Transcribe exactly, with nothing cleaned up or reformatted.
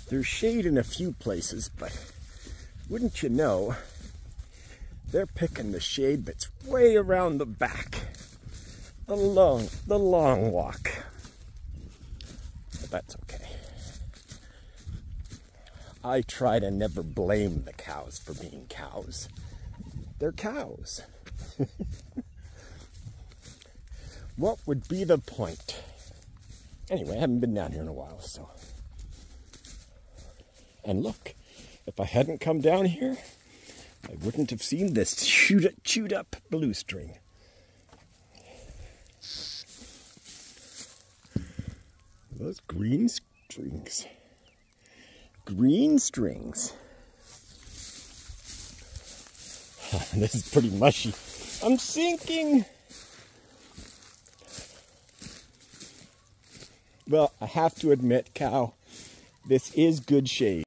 There's shade in a few places, but wouldn't you know, they're picking the shade that's way around the back. The long, the long walk. But that's okay. I try to never blame the cows for being cows. They're cows. What would be the point? Anyway, I haven't been down here in a while, so. And look, if I hadn't come down here, I wouldn't have seen this chewed, chewed up blue string. Those green strings. Green strings. This is pretty mushy. I'm sinking. Well, I have to admit, cow, this is good shade.